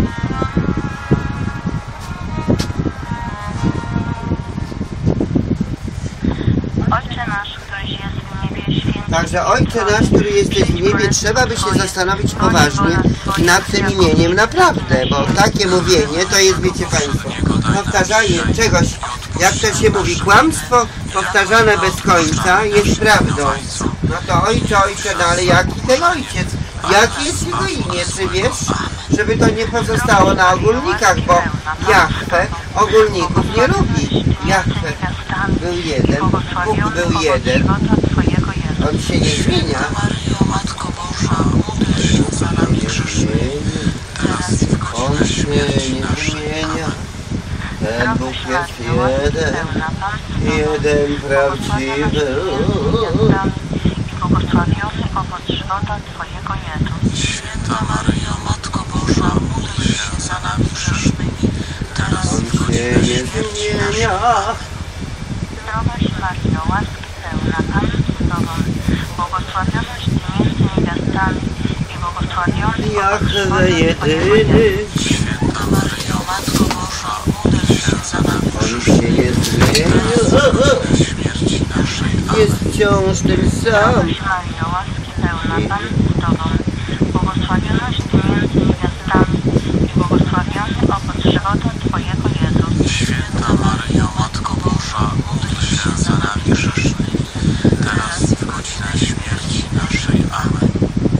S13: Ojcze nasz, któryś jest w niebie, święty.
S1: Także Ojcze nasz, który jesteś w niebie, trzeba by się zastanowić poważnie nad tym imieniem naprawdę, bo takie mówienie to jest, wiecie Państwo, powtarzanie czegoś, jak to się mówi, kłamstwo powtarzane bez końca jest prawdą. No to Ojcze, Ojcze, no ale jaki ten Ojciec? Jakie jest jego imię, czy wiesz? Żeby to nie pozostało na ogólnikach, bo Jahwe ogólników nie lubi. Jahwe był jeden, Bóg był jeden, On się nie zmienia.
S18: Maryjo, Matko Boża, módl się za nami grzesznymi, teraz i w
S1: On
S18: godzinę
S1: się nie
S18: śmierci naszej.
S1: zmienia. Ten Bóg jest jeden, jeden prawdziwy.
S13: Błogosławiony owoc żywota Twojego, Jezus.
S17: Święta Maryjo, Matko Boża, módl się za nami grzesznymi, teraz i w godzinę śmierci naszej.
S13: Zdrowaś Maryjo, łaski pełna, Pan z Tobą, błogosławionaś Ty między niewiastami i błogosławiony
S1: Jahwe jedyny.
S17: Święta Maryjo, Matko Boża, módl się za nami
S1: On się nie zmienia.
S17: śmierci naszej.
S1: Jest wciąż tym sam.
S13: Maryjo, łaski pełna, Pan z Tobą, błogosławionaś Ty między niewiastami niewiastami i błogosławiony owoc żywota Twojego Jezus.
S17: Święta Maryjo, Matko Boża, módl się za nami grzesznymi, teraz i w godzinę śmierci naszej. Amen.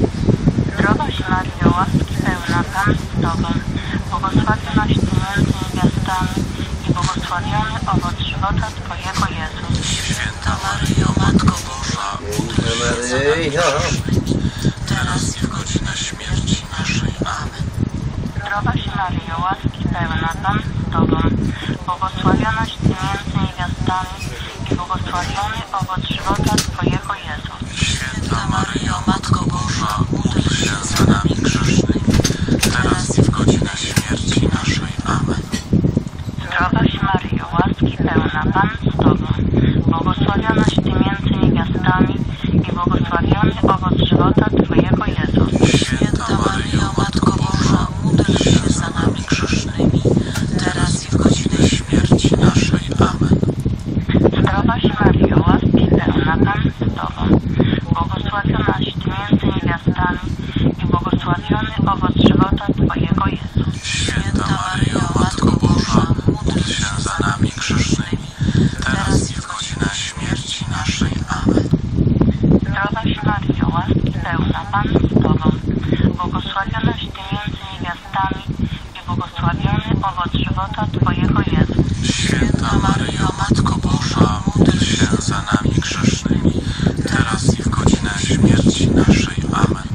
S13: Zdrowaś Maryjo, łaski pełna, Pan z Tobą, błogosławionaś Ty między niewiastami i błogosławiony owoc żywota Twojego Jezus.
S17: Święta Maryjo, Matko Boża, módl się za nami grzesznymi, teraz i w godzinę śmierci naszej. Amen.
S13: Zdrowaś Maryjo, łaski pełna, Pan z Tobą, błogosławionaś Ty między niewiastami i błogosławiony owoc żywota Twojego Jezus.
S17: Święta Maryjo, Matko Boża, módl się za nami grzesznymi, teraz i w godzinę śmierci naszej. Amen.
S13: Zdrowaś Maryjo, łaski pełna, Pan z Tobą, błogosławionaś Ty między niewiastami i błogosławiony owoc żywota Twojego Jezus.
S17: Święta Maryjo, Matko Boża, módl się za nami grzesznymi, teraz i w godzinę śmierci naszej. Amen.
S13: Zdrowaś Maryjo, łaski pełna, Pan z Tobą, błogosławionaś Ty między niewiastami i błogosławiony owoc żywota Twojego Jezus.
S17: Święta Maryjo, Matko Boża, módl się za nami grzesznymi, teraz i w godzinę śmierci naszej. Amen.
S13: Zdrowaś Maryjo, łaski pełna, Pan z Tobą, błogosławionaś Ty między niewiastami i błogosławiony owoc żywota Twojego Jezus.
S17: Święta Maryjo, Matko Boża, módl się za nami grzesznymi, teraz i w godzinę śmierci naszej. Amen.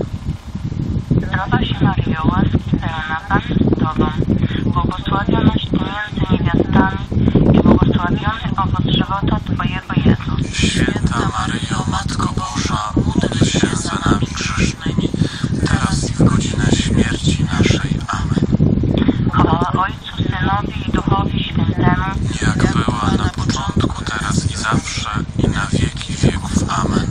S13: Zdrowaś Maryjo, łaski pełna, Pan z Tobą, błogosławionaś Ty między niewiastami i błogosławiony owoc żywota Twojego Jezus.
S17: Święta Maryjo, Matko Boża, módl się za nami grzesznymi, teraz i w godzinę śmierci naszej. Amen.
S13: Chwała Ojcu, Synowi i Duchowi Świętemu,
S17: jak była na początku, teraz i zawsze, i na wieki wieków. Amen.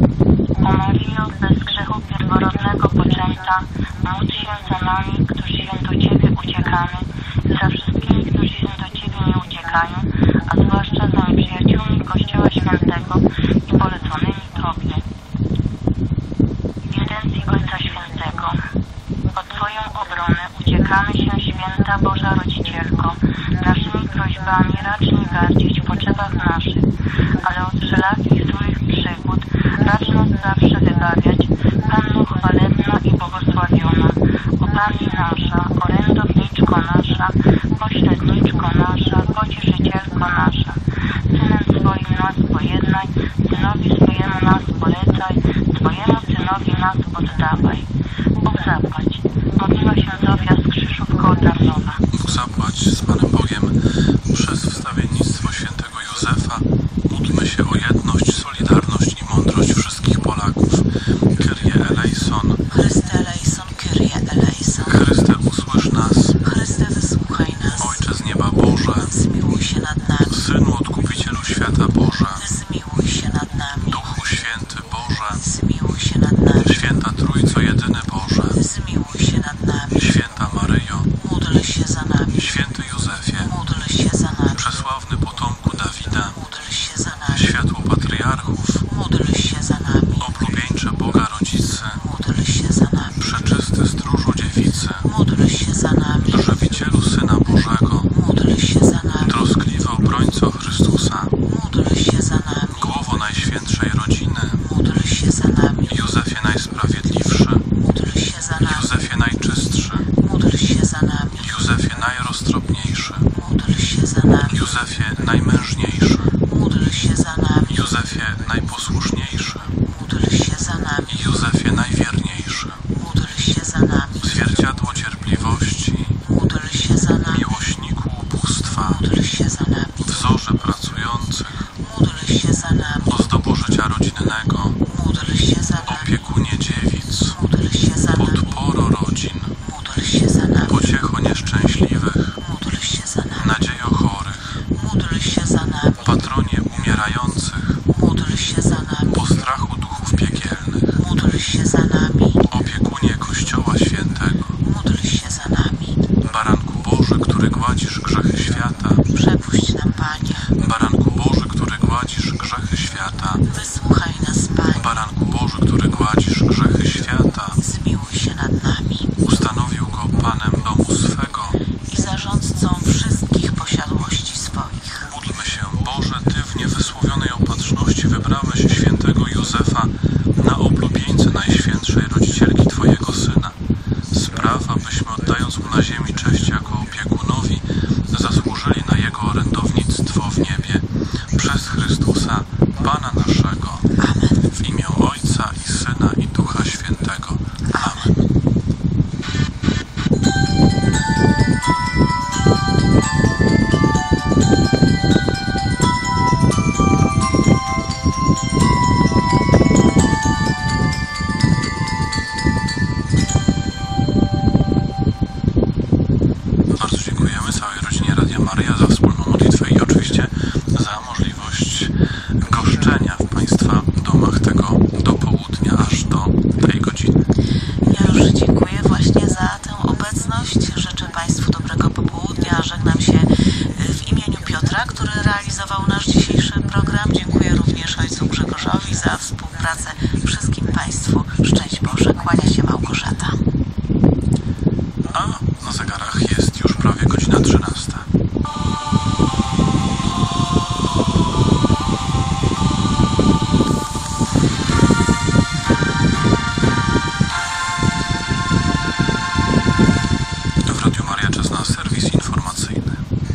S13: O Maryjo, bez grzechu pierworodnego poczęta, módl się za nami, którzy się do Ciebie uciekamy, i za wszystkimi, którzy się do Ciebie nie uciekają, a zwłaszcza za nieprzyjaciółmi Kościoła Świętego i poleconymi Tobie. W intencji Ojca Świętego, pod Twoją obronę uciekamy się, Święta Boża Rodzicielko, naszymi prośbami racz nie gardzić w potrzebach naszych, ale od wszelakich złych przygód racz nas zawsze wybawiać, Panno chwalebna i błogosławiona, o Pani nasza, orędowniczko nasza, pośredniczko nasza, pocieszycielko nasza, Synem swoim nas pojednaj, Synowi swojemu nas polecaj, Twojemu Synowi nas poddawaj. Bóg zapłać. Modliła się Zofia z Krzyżów koło Tarnowa.
S17: Bóg zapłać z Panem Bogiem przez wstawiennictwo świętego Józefa. Módlmy się o jedność, solidarność i mądrość wszystkich Polaków. Kyrie eleison.
S18: Chryste eleison, Kyrie eleison.
S17: Chryste, usłysz nas.
S18: Chryste, wysłuchaj nas.
S17: Ojcze z nieba Boże,
S18: zmiłuj się nad nami.
S17: Synu Odkupicielu świata Boże,
S18: zmiłuj się nad nami.
S17: Duchu Święty Boże,
S18: zmiłuj się nad nami.
S17: Święta Trójco Jedyny Boże,
S18: zmiłuj się nad nami.
S17: Święta Maryjo,
S18: módl się za nami.
S17: Święty Józefie,
S18: módl się za nami.
S17: przesławny potomku Dawida,
S18: módl się za nami.
S17: światło patriarchów,
S18: módl się za nami.
S17: oblubieńcze Boga Rodzicy,
S18: módl się za nami.
S17: przeczysty stróżu Dziewicy,
S18: módl się za nami.
S17: żywicielu Syna Bożego,
S18: módl się za nami.
S17: troskliwy obrońco Chrystusa,
S18: módl się za nami.
S17: głowo Najświętszej Rodziny,
S18: módl się za nami.
S17: Józefie Najsprawiedliwszy,
S18: módl się za nami.
S17: Józefie Najczystszy,
S18: módl się za nami.
S17: Józefie Najroztropniejszy,
S18: módl się za nami.
S17: Józefie Najmężniejszy,
S18: módl się za nami.
S17: Józefie Najposłuszniejszy,
S18: módl się za nami.
S17: Józefie Najwierniejszy,
S18: módl się za nami.
S17: zwierciadło cierpliwości,
S18: módl się za nami.
S17: miłośniku ubóstwa,
S18: módl się za nami.
S17: wzorze pracujących,
S18: módl się za nami.
S17: ozdobo życia rodzinnego,
S18: módl się za nami.
S17: opiekunie dziewic,
S18: módl się za nami.
S17: podporo rodzin,
S18: módl się za nami.
S17: pociecho nieszczęśliwych,
S18: módl się za nami.
S17: nadziejo chorych,
S18: módl się za nami.
S17: patronie umierających,
S18: módl się za nami.
S17: postrachu duchów piekielnych,
S18: módl się za nami.
S17: opiekunie Kościoła Świętego,
S18: módl się za nami.
S17: Baranku Boży, który gładzisz grzechy świata,
S18: przepuść nam, Panie.
S17: Baranku Boży, który gładzisz grzechy świata,
S18: wysłuchaj nas, Panie.
S17: Baranku Boży, który gładzisz grzechy świata,
S18: zmiłuj się nad nami.
S17: ustanowił go Panem
S18: wszystkim Państwu. Szczęść Boże, kłania się Małgorzata.
S17: A na zegarach jest już prawie godzina trzynasta. W Radiu Maria czas na serwis informacyjny.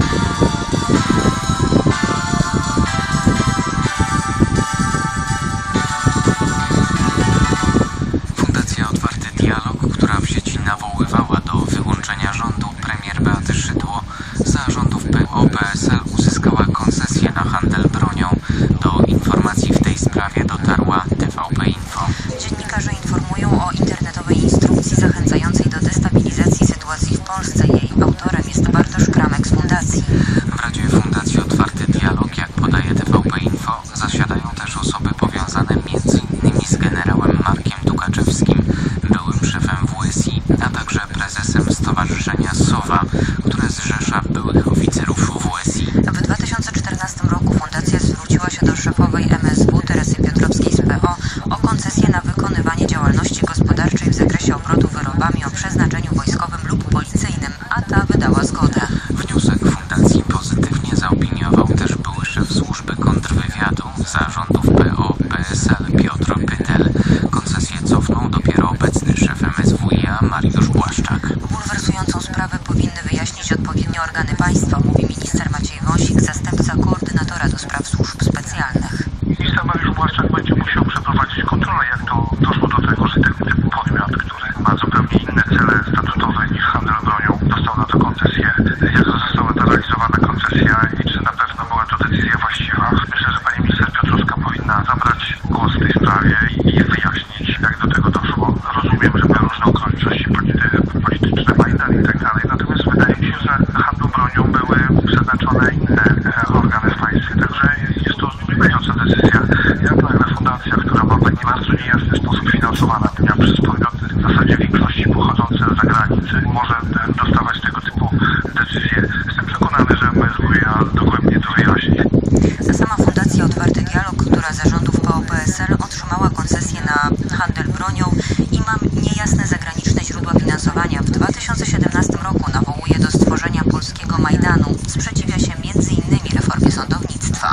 S17: Fundacja Otwarty Dialog, która w sieci nawoływała do wyłączenia rządu premier Beaty Szydło, za rządów P O P S L uzyskała koncesję na handel bronią. Do informacji w tej sprawie dotarła T V P Info.
S16: Dziennikarze informują o internetowej instrukcji zachęcającej do destabilizacji sytuacji w Polsce. Jej autorem jest Bartosz Kramek z Fundacji.
S17: W Radzie Fundacji Otwarty Dialog, jak podaje T V P Info, zasiadają też osoby powiązane między innymi z generałem Markiem Tukaczewskim, byłym szefem W S I, a także prezesem Stowarzyszenia SOWA, które zrzesza byłych oficerów W S I.
S16: W dwa tysiące czternastym roku fundacja zwróciła się do szefowej M S W Teresy Piotrowskiej z P O o koncesję na wykonywanie działalności gospodarczej w zakresie obrotu wyrobami o przeznaczeniu wojskowym lub policyjnym, a ta wydała zgodę.
S17: Wniosek fundacji pozytywnie zaopiniował też były szef służby kontrwywiadu za rządów P O P S L Piotr Pytel. Koncesję cofnął dopiero obecny szef M S W i A Mariusz Błaszczak.
S16: Bulwersującą sprawę powinny wyjaśnić odpowiednie organy państwa, mówi minister Maciej Wąsik, zastępca koordynatora do spraw służb specjalnych.
S5: Minister Mariusz Błaszczak będzie musiał przeprowadzić kontrolę, jak to doszło do tego, że tego typu podmiot, który ma zupełnie inne cele statutowe niż handel bronią, dostał na to koncesję. Jak została ta realizowana koncesja i czy na pewno była to decyzja właściwa? Myślę, że pani minister Piotrowska powinna zabrać głos w tej sprawie i wyjaśnić, jak do tego doszło. Rozumiem, że były różne okoliczności polity- polityczne, Majdan i tak dalej, natomiast wydaje mi się, że handlu bronią były przeznaczone inne e, organy w państwie, także jest to zdumiewająca decyzja. Jak nagle fundacja, która ma w taki bardzo niejasny sposób finansowana przez podmioty w zasadzie w większości pochodzące z zagranicy, może e, dostawać tego typu decyzje. Jestem przekonany, że M S W i A dogłębnie to wyjaśni.
S16: Ta sama Fundacja Otwarty Dialog, która za rządów P O P S L otrzymała koncesję na handel bronią i ma niejasne zagraniczne źródła finansowania, w dwa tysiące siedemnastym roku nawołuje do stworzenia polskiego Majdanu. Sprzeciwia się między innymi reformie sądownictwa.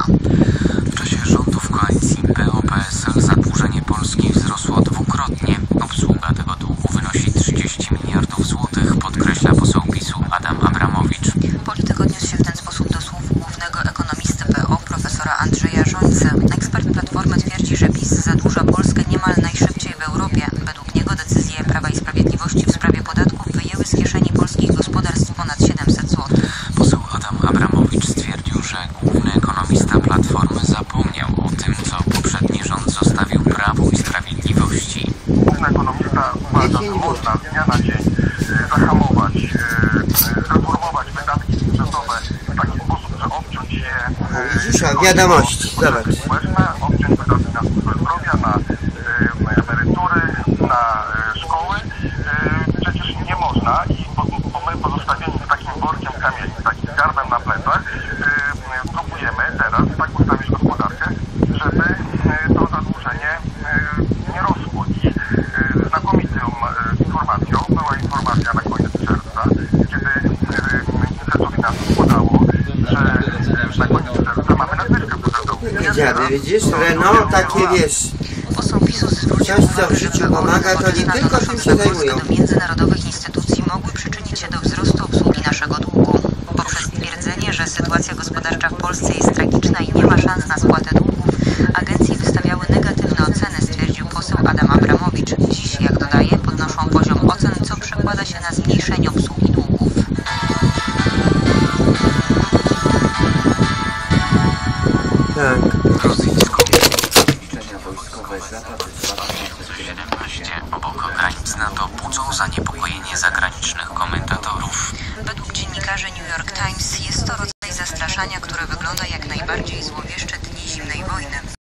S17: W czasie rządów koalicji P O P S L zadłużenie Polski wzrosło dwukrotnie. Obsługa tego długu wynosi trzydzieści miliardów złotych, podkreśla poseł PiSu Adam Abramowicz.
S16: Polityk odniósł się w ten sposób do słów głównego ekonomisty P O, profesora Andrzeja Żońcy. Ekspert Platformy twierdzi, że PiS zadłuża Polskę niemal najszybciej w Europie. Według niego decyzje Prawa i Sprawiedliwości w sprawie podatków wyjęły z kieszeni polskich gospodarstw ponad siedemset złotych.
S17: Poseł Adam Abramowicz stwierdził, że główny ekonomista Platformy zapomniał o tym, co poprzedni rząd zostawił Prawu i Sprawiedliwości.
S5: Główny ekonomista uważa, że można z dnia na dzień zahamować, reformować wydatki budżetowe w taki sposób, że obciąć je
S1: Widzisz, a wiadomości, zobacz.
S5: społeczne, obciąć wydatki na służbę zdrowia, na emerytury, na szkoły. Przecież nie można i bo my pozostawieni z takim workiem kamieni, z takim garbem na plecach, próbujemy teraz tak ustawić gospodarkę, żeby to zadłużenie nie rosło. I znakomitą informacją była informacja na koniec czerwca, kiedy Ministerstwo Finansów podało, że na koniec czerwca mamy nadwyżkę budżetową.
S1: Wiedziany, widzisz, Renault takie wiesz.
S16: Poseł PiSu zwrócił
S1: Coś, co
S16: uwagę,
S1: w
S16: że
S1: życiu pomaga, to nie tylko tym się zajmują.
S16: do międzynarodowych instytucji mogły przyczynić się do wzrostu obsługi naszego długu. Poprzez stwierdzenie, że sytuacja gospodarcza w Polsce jest tragiczna i nie ma szans na spłatę długów, agencje wystawiały negatywne oceny, stwierdził poseł Adam Abramowicz. Dziś, jak dodaje, podnoszą poziom ocen, co przekłada się na zmniejszenie obsługi długów.
S1: Tak.
S17: Obok granic NATO budzą zaniepokojenie zagranicznych komentatorów.
S16: Według dziennikarzy New York Times jest to rodzaj zastraszania, które wygląda jak najbardziej złowieszcze dni zimnej wojny.